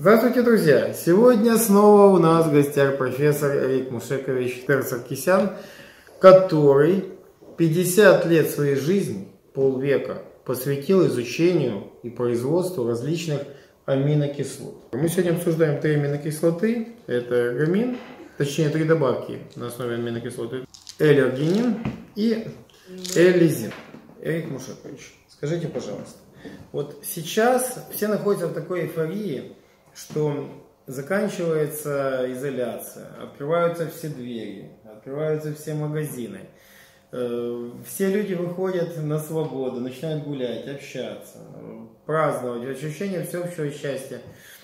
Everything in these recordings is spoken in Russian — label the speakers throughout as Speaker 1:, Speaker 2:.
Speaker 1: Здравствуйте, друзья! Сегодня снова у нас в гостях профессор Эрик Мушекович Терсаркисян, который 50 лет своей жизни, полвека, посвятил изучению и производству различных аминокислот. Мы сегодня обсуждаем 3 аминокислоты. Это эргомин, точнее 3 добавки на основе аминокислоты: L-аргинин и L-лизин. Эрик Мушекович, скажите, пожалуйста, вот сейчас все находятся в такой эйфории, что заканчивается изоляция, открываются все двери, открываются все магазины. Все люди выходят на свободу, начинают гулять, общаться, праздновать, ощущение всеобщего счастья.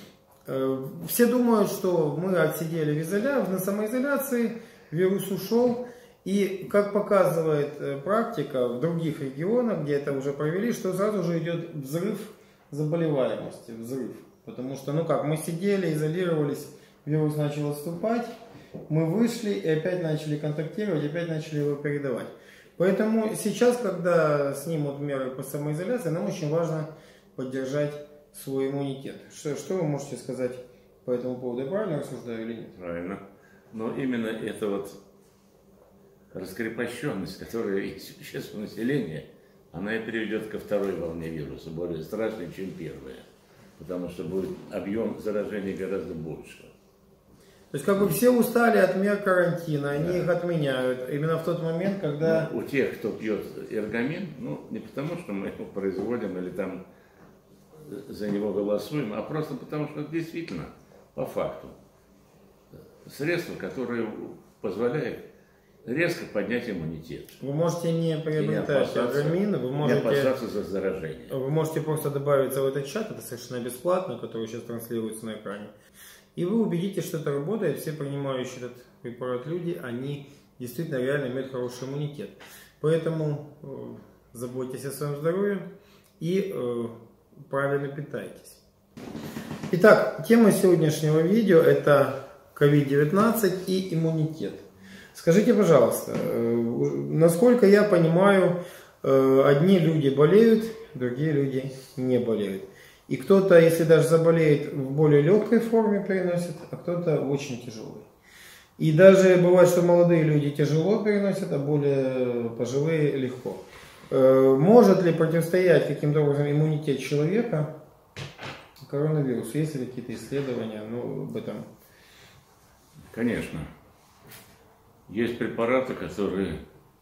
Speaker 1: Все думают, что мы отсидели на самоизоляции, вирус ушел. И, как показывает практика в других регионах, где это уже провели, что сразу же идет взрыв заболеваемости, взрыв. Потому что, мы сидели, изолировались, вирус начал отступать, мы вышли и опять начали контактировать, опять начали его передавать. Поэтому сейчас, когда снимут меры по самоизоляции, нам очень важно поддержать свой иммунитет. Что вы можете сказать по этому поводу? Я правильно рассуждаю или нет?
Speaker 2: Правильно. Но именно это вот раскрепощенность, которая сейчас у населения, она и приведет ко второй волне вируса, более страшной, чем первая. Потому что будет объем заражения гораздо больше.
Speaker 1: То есть все устали от мер карантина, они их отменяют именно в тот момент, когда...
Speaker 2: У тех, кто пьет эргомин, не потому что мы его производим или там за него голосуем, а просто потому что действительно, по факту, средство, которое позволяет резко поднять иммунитет.
Speaker 1: Вы можете не приобретать эргомин, вы можете
Speaker 2: опасаться за заражение.
Speaker 1: Вы можете просто добавиться в этот чат, это совершенно бесплатно, который сейчас транслируется на экране. И вы убедитесь, что это работает. Все принимающие этот препарат люди, они действительно реально имеют хороший иммунитет. Поэтому заботьтесь о своем здоровье и правильно питайтесь. Итак, тема сегодняшнего видео — это COVID-19 и иммунитет. Скажите, пожалуйста, насколько я понимаю, одни люди болеют, другие люди не болеют. И кто-то, если даже заболеет, в более легкой форме переносит, а кто-то очень тяжелый. И даже бывает, что молодые люди тяжело переносят, а более пожилые легко. Может ли противостоять каким-то образом иммунитет человека коронавирусу? Есть ли какие-то исследования об этом?
Speaker 2: Конечно. Есть препараты, которые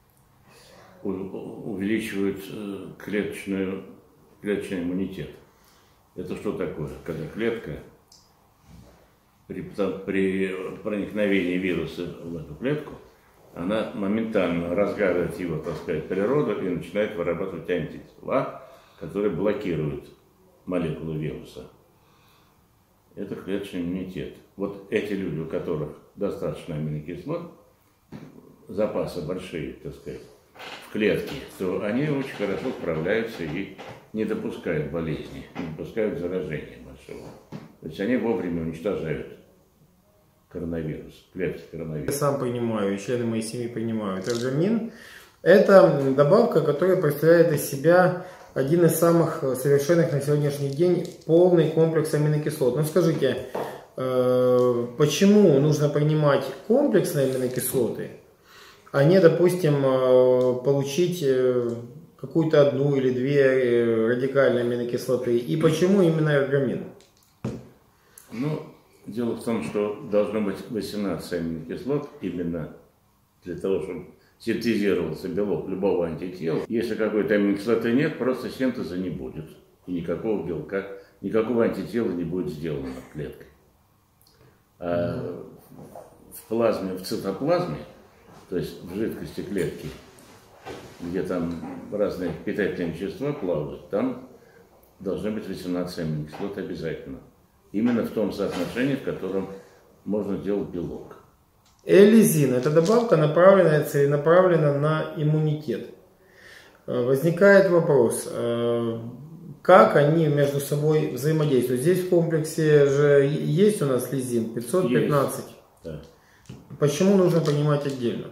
Speaker 2: увеличивают клеточный иммунитет. Это что такое? Когда клетка при проникновении вируса в эту клетку, она моментально разгадывает его, природу и начинает вырабатывать антитела, которые блокируют молекулу вируса. Это клеточный иммунитет. Вот эти люди, у которых достаточно аминокислот, запасы большие, в клетке, то они очень хорошо справляются и не допускают болезни, не допускают заражения большого. То есть они вовремя уничтожают коронавирус, клетки коронавируса.
Speaker 1: Я сам принимаю, и члены моей семьи принимают эргомин. Это добавка, которая представляет из себя один из самых совершенных на сегодняшний день полный комплекс аминокислот. Скажите, почему нужно принимать комплексные аминокислоты, а не, допустим, получить какую-то одну или две радикальные аминокислоты? И почему именно эргомин?
Speaker 2: Дело в том, что должно быть 18 аминокислот именно для того, чтобы синтезировался белок любого антитела. Если какой-то аминокислоты нет, просто синтеза не будет. И никакого белка, никакого антитела не будет сделано клеткой. А в цитоплазме, то есть в жидкости клетки, где там разные питательные вещества плавают, там должны быть 18 аминокислот обязательно. Именно в том соотношении, в котором можно делать белок.
Speaker 1: L-лизин — это добавка, целенаправлена на иммунитет. Возникает вопрос, как они между собой взаимодействуют. Здесь в комплексе же есть у нас лизин 515.
Speaker 2: Есть, да.
Speaker 1: Почему нужно принимать отдельно?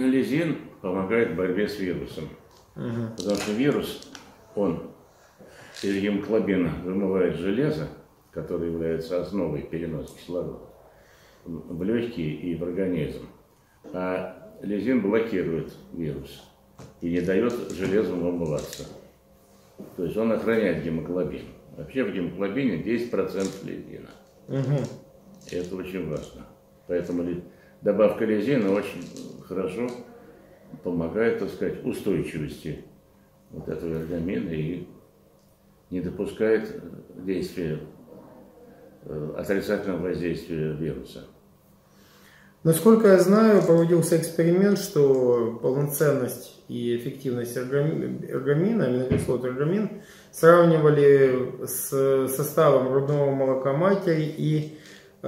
Speaker 2: Лизин помогает в борьбе с вирусом. Потому что вирус, он из гемоглобина вымывает железо, которое является основой переноса кислорода в легкие и в организм. А лизин блокирует вирус и не дает железу вымываться. То есть он охраняет гемоглобин. Вообще в гемоглобине 10% лизина. И это очень важно. Поэтому добавка лизина очень хорошо помогает, так сказать, устойчивости вот этого эргомина и не допускает действия, отрицательного воздействия вируса.
Speaker 1: Насколько я знаю, проводился эксперимент, что полноценность и эффективность эргомина, аминокислот эргомин, сравнивали с составом грудного молока матери и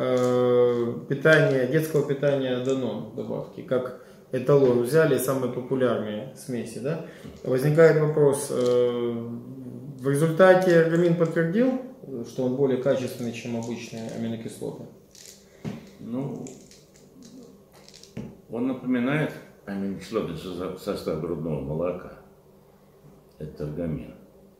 Speaker 1: детского питания Данон добавки, как эталон. Взяли самые популярные смеси. Да? Возникает вопрос, в результате эргомин подтвердил, что он более качественный, чем обычные аминокислоты?
Speaker 2: Ну, он напоминает аминокислоты состав грудного молока. Это эргомин.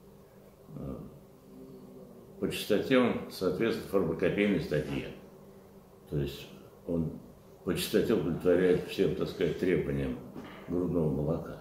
Speaker 2: По частоте он соответствует фармакопейной статье. То есть он по частоте удовлетворяет всем, так сказать, требованиям грудного молока.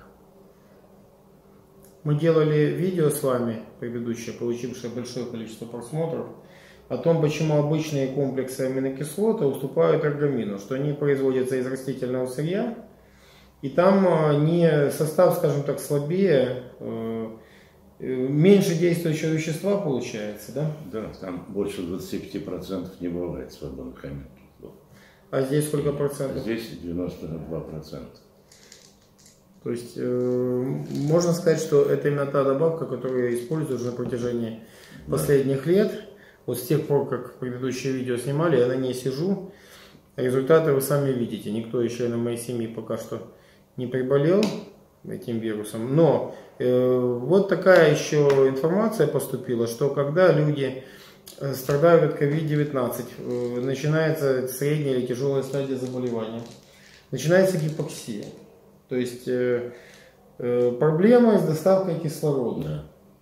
Speaker 1: Мы делали видео с вами, предыдущее, получившее большое количество просмотров, о том, почему обычные комплексы аминокислоты уступают эргомину, что они производятся из растительного сырья, и там не состав, скажем так, слабее, меньше действующего вещества получается, да?
Speaker 2: Да, там больше 25% не бывает свободных аминокислот.
Speaker 1: А здесь сколько процентов?
Speaker 2: Здесь 92%.
Speaker 1: То есть можно сказать, что это именно та добавка, которую я использую уже на протяжении последних лет. Вот с тех пор, как предыдущее видео снимали, я на ней сижу. Результаты вы сами видите. Никто еще из моей семьи пока что не приболел этим вирусом. Но вот такая еще информация поступила, что когда люди страдают от COVID-19, начинается средняя или тяжелая стадия заболевания, начинается гипоксия. То есть проблема с доставкой кислорода.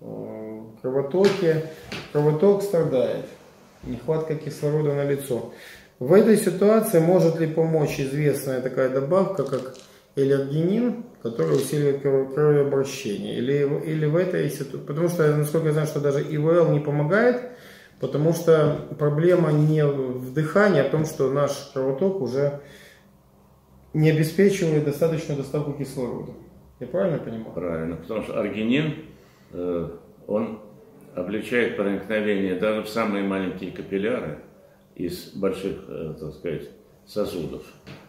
Speaker 1: Кровоток страдает, нехватка кислорода налицо. В этой ситуации может ли помочь известная такая добавка, как элергинин, который усиливает кровообращение? Или в этой ситуации, потому что, насколько я знаю, что даже ИВЛ не помогает, потому что проблема не в дыхании, а в том, что наш кровоток уже не обеспечивает достаточную доставку кислорода. Я правильно понимаю?
Speaker 2: Правильно, потому что аргинин, он облегчает проникновение даже в самые маленькие капилляры из больших, так сказать, сосудов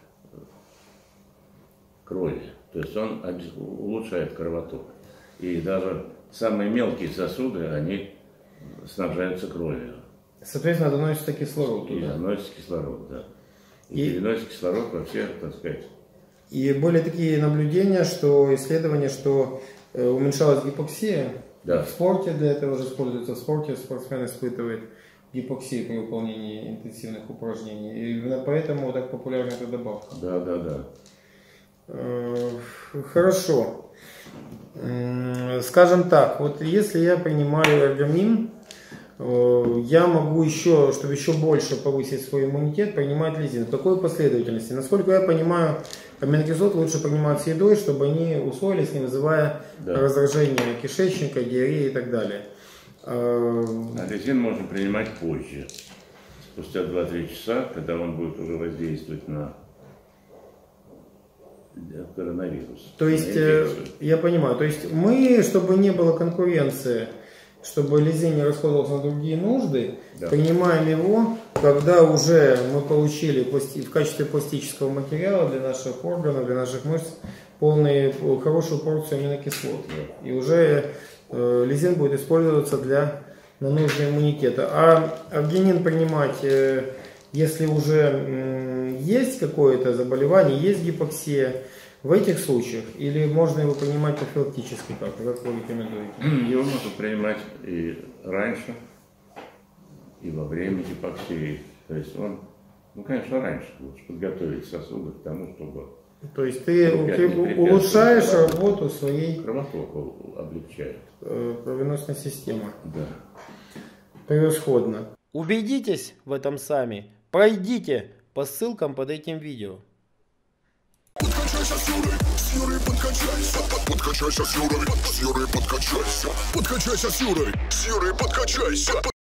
Speaker 2: крови. То есть он улучшает кровоток. И даже самые мелкие сосуды, они снабжаются кровью.
Speaker 1: Соответственно, доносится кислород
Speaker 2: И
Speaker 1: туда.
Speaker 2: доносится кислород, да. И переносится кислород во все, так сказать.
Speaker 1: И были такие наблюдения, что исследования, что уменьшалась гипоксия.
Speaker 2: Да.
Speaker 1: В спорте для этого же используется. В спорте спортсмен испытывает гипоксию при выполнении интенсивных упражнений. И именно поэтому так популярна эта добавка.
Speaker 2: Да.
Speaker 1: Хорошо. Скажем так, вот если я принимаю эргомин, я могу еще, чтобы еще больше повысить свой иммунитет, принимать лизин. В какой последовательности? Насколько я понимаю, аминокислот лучше принимать с едой, чтобы они усвоились, не вызывая раздражения кишечника, диареи и так далее.
Speaker 2: А лизин можно принимать позже, спустя 2-3 часа, когда он будет уже воздействовать на коронавирус.
Speaker 1: То есть, я понимаю, то есть мы, чтобы не было конкуренции, чтобы лизин не расходовался на другие нужды, принимаем его, когда уже мы получили в качестве пластического материала для наших органов, для наших мышц хорошую порцию аминокислот. И уже лизин будет использоваться на нужды иммунитета. А аргинин принимать, если уже есть какое-то заболевание, есть гипоксия, в этих случаях, или можно его принимать профилактически, как вы рекомендуете?
Speaker 2: Его можно принимать и раньше, и во время гипоксии. То есть он, конечно, раньше лучше подготовить сосуды к тому, чтобы
Speaker 1: То есть ты улучшаешь работу своей
Speaker 2: кровотоку облегчает.
Speaker 1: кровеносной системы.
Speaker 2: Да.
Speaker 1: Превосходно. Убедитесь в этом сами. Пройдите по ссылкам под этим видео.
Speaker 3: Подкачайся с Юрой, подкачайся. Подкачайся с Юрой, подкачайся. Подкачайся с Юрой, подкачайся.